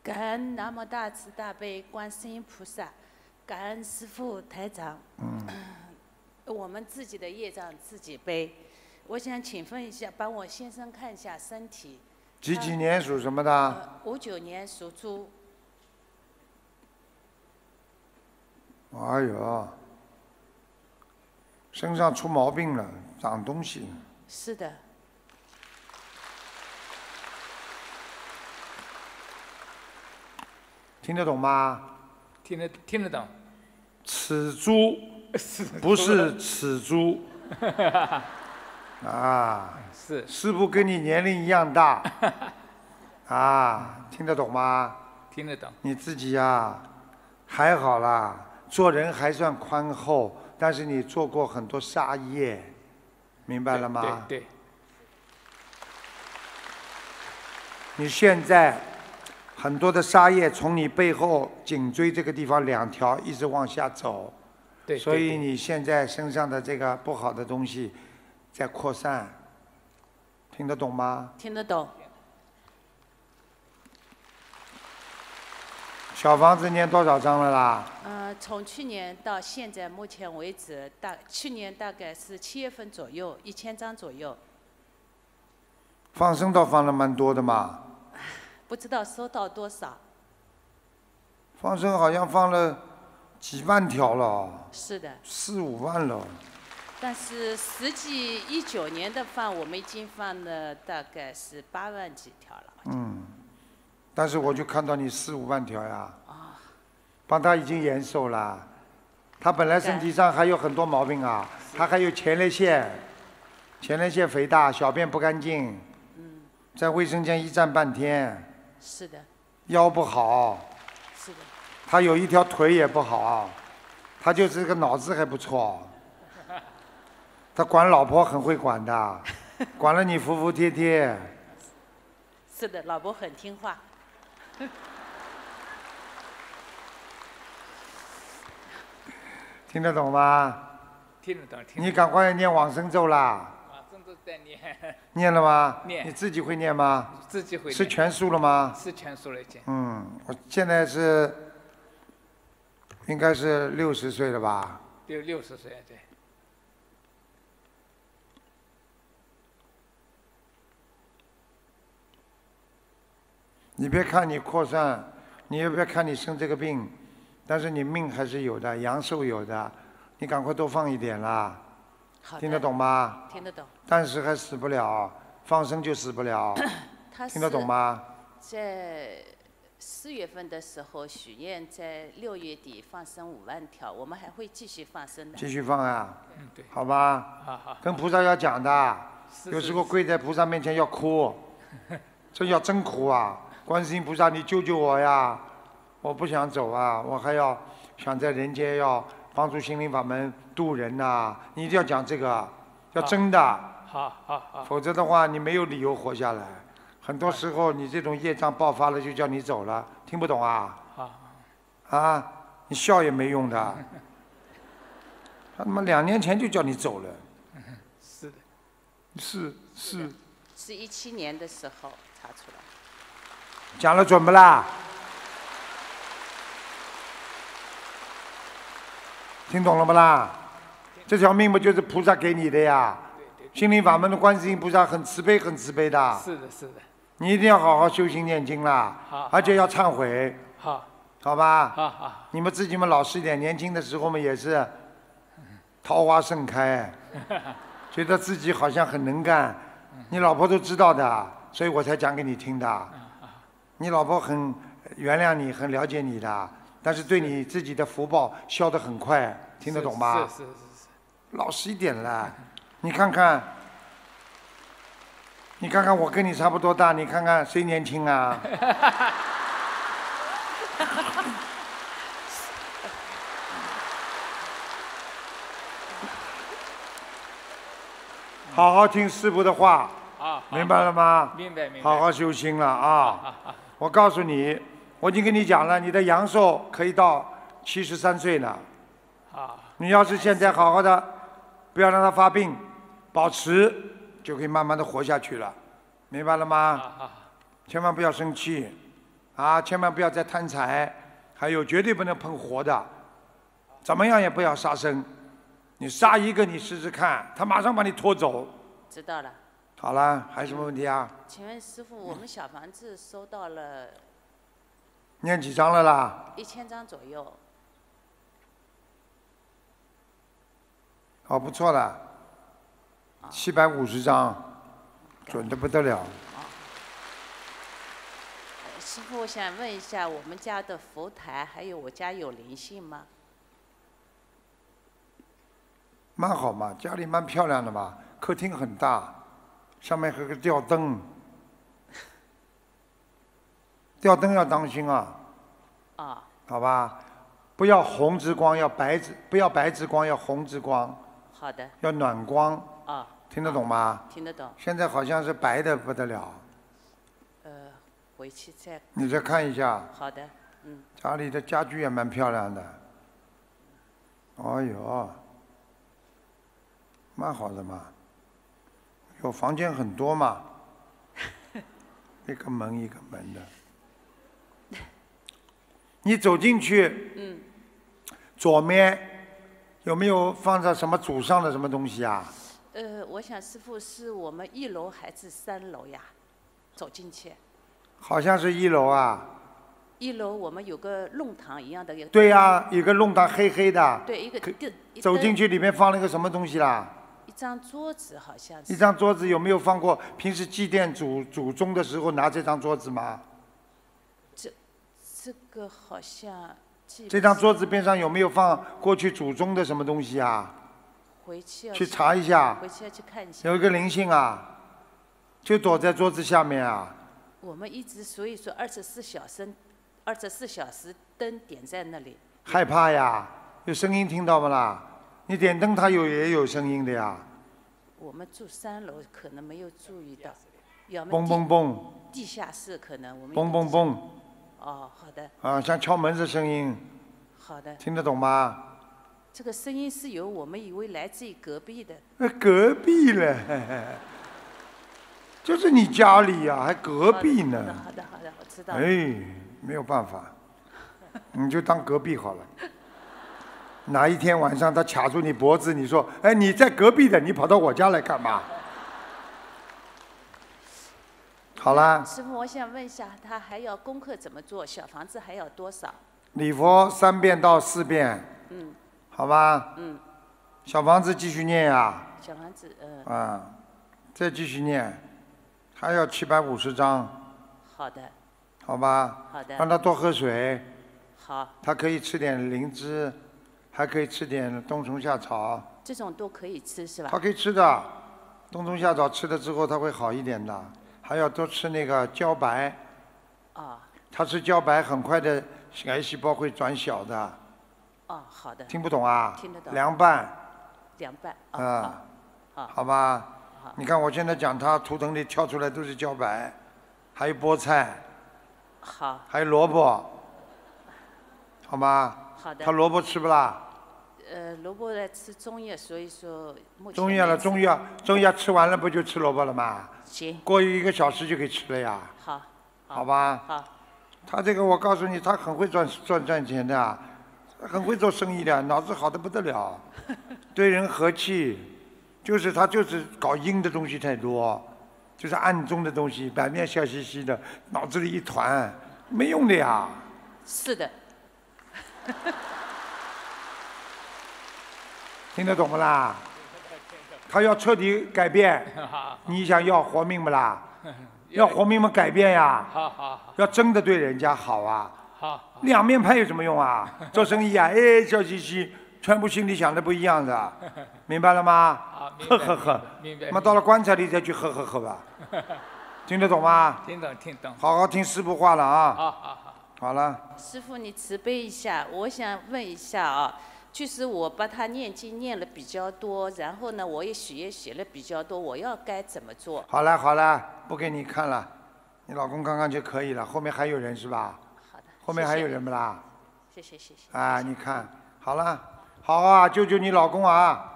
感恩南无大慈大悲观世音菩萨，感恩师父台长。我们自己的业障自己背。我想请问一下，帮我先生看一下身体。 几年属什么的 ？59年属猪。 哎呦，身上出毛病了，长东西。 是的。 听得懂吗？ 听得懂。 此猪不是此猪啊， 是师父跟你年龄一样大啊，听得懂吗？ 听得懂。 你自己呀，还好啦，做人还算宽厚，但是你做过很多杀业，明白了吗？ 对。 你现在很多的杀业从你背后颈椎这个地方2条一直往下走， 对， 所以你现在身上的这个不好的东西在扩散，听得懂吗？ 听得懂。 小房子念多少章了啦？ 从去年到现在，目前为止，去年大概是7月份左右，1000张左右。 放生倒放了蛮多的嘛。 不知道收到多少。 放生好像放了几万条了。 是的。 4、5万了。 但是实际19年的放，我们已经放了大概是8万几条了。 但是我就看到你4、5万条呀。帮他已经延寿了。他本来身体上还有很多毛病啊，他还有前列腺肥大，小便不干净。在卫生间一站半天。 是的。 腰不好。 是的。 他有一条腿也不好，他就是个脑子还不错。他管老婆很会管的，管了你服服帖帖。 是的，老婆很听话。 听得懂吗？ 听得懂。 你赶快念往生咒啦！ 在念。 念了吗？ 念。 你自己会念吗？ 自己会念。 是全素了吗？ 是全素了已经。 我现在应该是60岁了吧 ？60岁，对。 你别看你扩散，你也别看你生这个病，但是你命还是有的，阳寿有的，你赶快多放一点啦。听得懂吗？ 听得懂。 但是还死不了，放生就死不了。听得懂吗？ 在4月份的时候许愿，在6月底放生5万条，我们还会继续放生的。 继续放啊？ 对。 好吧。 好。 跟菩萨要讲的，有时候跪在菩萨面前要哭，这要真哭啊！观世音菩萨，你救救我呀！我不想走啊，我还要想在人间要帮助心灵法门度人呐！你一定要讲这个，要真的。 好。 否则的话，你没有理由活下来。很多时候，你这种业障爆发了，就叫你走了，听不懂啊？啊，你笑也没用的。他妈2年前就叫你走了。 是的。 是。 是17年的时候查出来。 讲了准不啦？听懂了不啦？这条命不就是菩萨给你的呀？心灵法门的观世音菩萨很慈悲，很慈悲的。 是的。 你一定要好好修心念经啦，而且要忏悔。好吧。你们自己们老实一点，年轻的时候嘛也是桃花盛开，觉得自己好像很能干，你老婆都知道的，所以我才讲给你听的。你老婆很原谅你，很了解你的，但是对你自己的福报消得很快，听得懂吗？ 是。 老实一点啦，你看看我跟你差不多大，你看看谁年轻啊？好好听师父的话，明白了吗？ 明白。 好好修心了啊！我告诉你，我已经跟你讲了，你的阳寿可以到73岁呢。你要是现在好好的，不要让它发病，保持，就可以慢慢的活下去了，明白了吗？千万不要生气， 啊，千万不要再贪财，还有绝对不能碰活的，怎么样也不要杀生。你杀一个，你试试看，他马上把你拖走。 知道了。 好了，还有什么问题啊？ 请问师傅，我们小房子收到了念几张了啦 ？1000张左右。 哦，不错了，750张，准得不得了。 师傅，我想问一下，我们家的佛台还有我家有灵性吗？ 蛮好嘛，家里蛮漂亮的嘛，客厅很大，上面还有个吊灯，吊灯要当心啊。 啊。 好吧，不要红之光，要白之，不要白之光，要红之光。 好的。 要暖光。 啊。 听得懂吗？ 听得懂。 现在好像是白的不得了。 回去再。 你再看一下。 好的，嗯。 家里的家具也蛮漂亮的。哦哟。蛮好的嘛，有房间很多嘛，一个门一个门的。你走进去，左面有没有放着什么祖上的什么东西啊？ 我想师傅是我们1楼还是3楼呀？走进去。 好像是1楼啊。 1楼我们有个弄堂一样的。 对呀，有个弄堂黑黑的。 对，一个走进去里面放了个什么东西啦？ 一张桌子好像是。 一张桌子有没有放过？平时祭奠祖宗的时候拿这张桌子吗？ 这个好像。 这张桌子边上有没有放过去祖宗的什么东西啊？ 回去去查一下。 回去要去看一下。 有一个灵性啊，就躲在桌子下面啊。 我们一直所以说24小时灯点在那里。 害怕呀？有声音听到不啦？你点灯，它也有声音的呀。 我们住3楼，可能没有注意到。 嘣嘣嘣。 地下室可能我们。 嘣嘣嘣。 哦，好的。 啊，像敲门的声音。 好的。 听得懂吗？ 这个声音是由我们以为来自于隔壁的。 隔壁了，就是你家里呀，还隔壁呢。 好的，我知道。 哎，没有办法，你就当隔壁好了。哪一天晚上他卡住你脖子，你说：“哎，你在隔壁的，你跑到我家来干嘛？”好啦。 师傅，我想问一下，他还要功课怎么做？小房子还要多少？ 礼佛3遍到4遍。好吧。小房子继续念呀。 小房子， 再继续念，还要750张。 好的。 好吧。 好的。 让他多喝水。 好。 他可以吃点灵芝。还可以吃点冬虫夏草， 这种都可以吃是吧？ 他可以吃的，冬虫夏草吃了之后他会好一点的，还要多吃那个茭白。他吃茭白，很快的癌细胞会转小的。 好的。 听不懂啊？ 听得懂。 凉拌。 凉拌。 好吧。你看我现在讲他图腾里跳出来都是茭白，还有菠菜。 好。 还有萝卜。好吗？ 好的。 他萝卜吃不啦？ 萝卜来吃中药，所以说目前。 中药了，中药吃完了不就吃萝卜了吗？ 行。 过1个小时就可以吃了呀。 好。 好吧。 好。 他这个我告诉你，他很会赚钱的，很会做生意的，脑子好的不得了，对人和气，就是他就是搞阴的东西太多，就是暗中的东西，表面笑嘻嘻的，脑子里一团，没用的呀。 是的。 听得懂不啦？他要彻底改变，你想要活命不啦？要活命嘛，改变呀！要真的对人家好啊！两面派有什么用啊？做生意啊，哎，笑嘻嘻，全部心里想的不一样的，明白了吗？呵呵呵，那到了棺材里再去呵呵呵吧。听得懂吗？ 听懂。 好好听师父话了啊！好了。 师父，你慈悲一下，我想问一下啊。就是我把他念经念了比较多，然后呢，我也写了比较多，我要该怎么做？ 好了，不给你看了，你老公看看就可以了。后面还有人是吧？ 好的。 后面还有人不啦？ 谢谢。 啊，你看，好了，好啊，救救你老公啊！